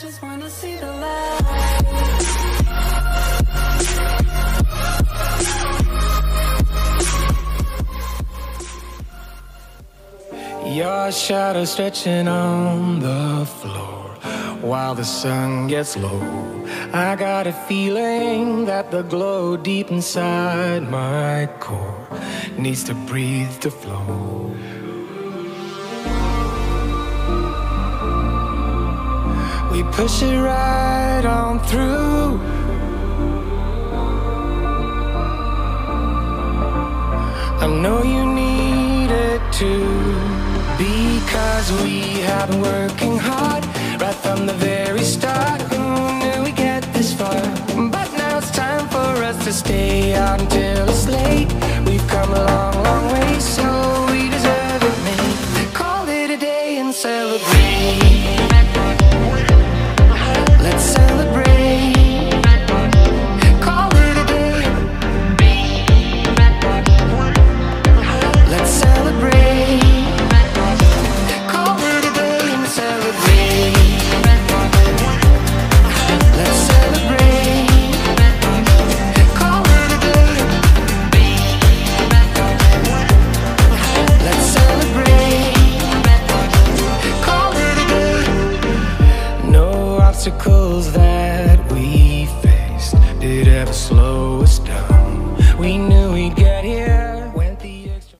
just wanna see the light. Your shadow stretching on the floor while the sun gets low. I got a feeling that the glow deep inside my core needs to breathe to flow. We push it right on through. I know you need it too, because we have been working hard right from the very start. Who knew we'd get this far? But now it's time for us to stay out until it's late. We've come a long, long way, so we deserve it, mate. Call it a day and celebrate. Let's celebrate. Call it a day. Let's celebrate. Call it a day and celebrate. Let's celebrate. Call it a day. Let's celebrate. Call it a day. No obstacles that we faced did ever slow us down. We knew we'd get